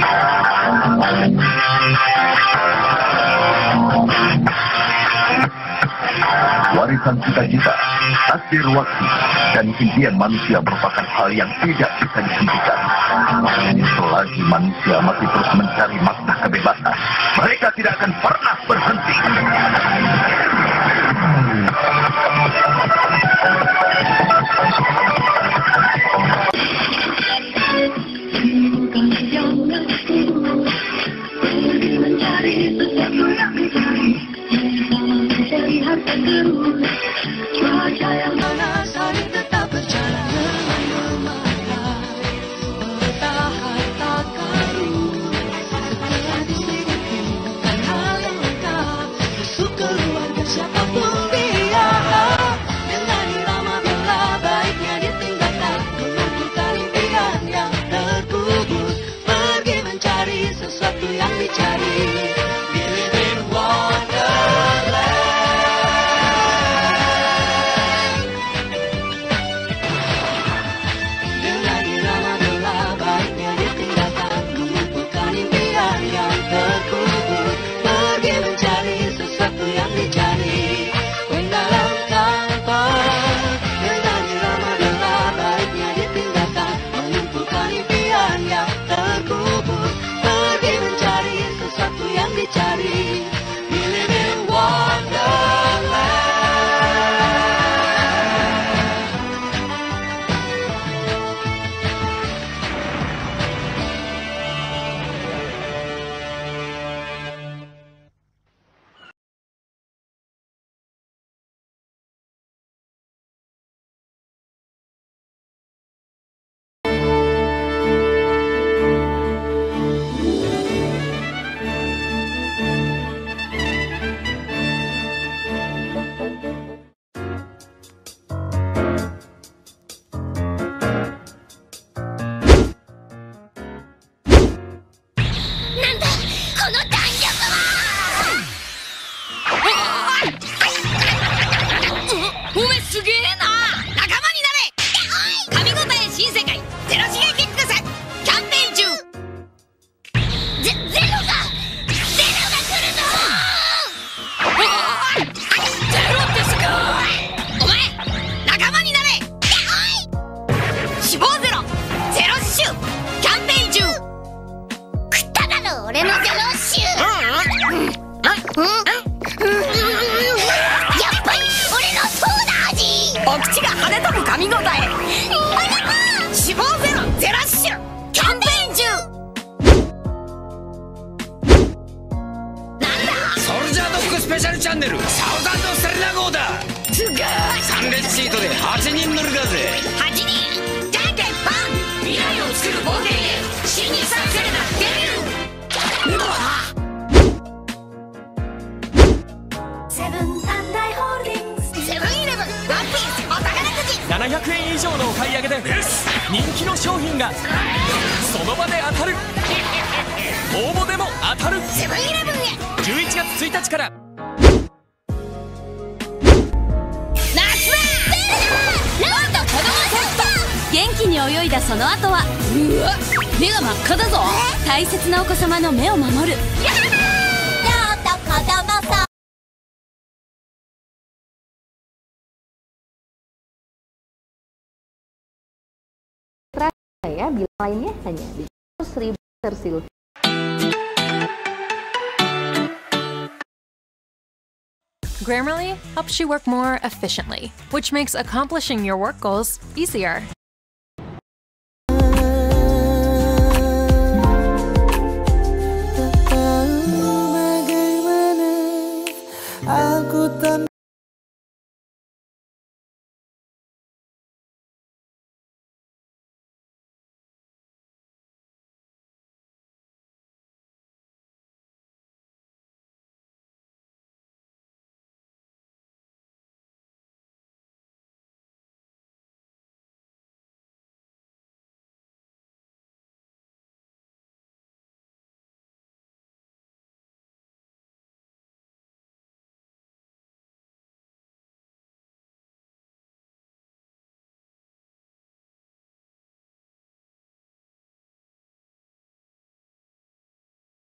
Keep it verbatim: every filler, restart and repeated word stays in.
Warisan cita-cita, takdir waktu, dan impian manusia merupakan hal yang tidak bisa dihentikan. Selagi manusia masih terus mencari makna kebebasan, mereka tidak akan pernah berhenti. ななひゃくえん以上のお買い上げで人気の商品がその場で当たる。応募でも当たる。セブンイレブンへじゅういちがつついたちから。 元気に泳いだその後はうわ目が真っ赤だぞ。大切なお子様の目を守る。やだ子供さん。 Ya, bila lainnya hanya di seratus ribu versi Luffy. Grammarly helps you work more efficiently, which makes accomplishing your work goals easier.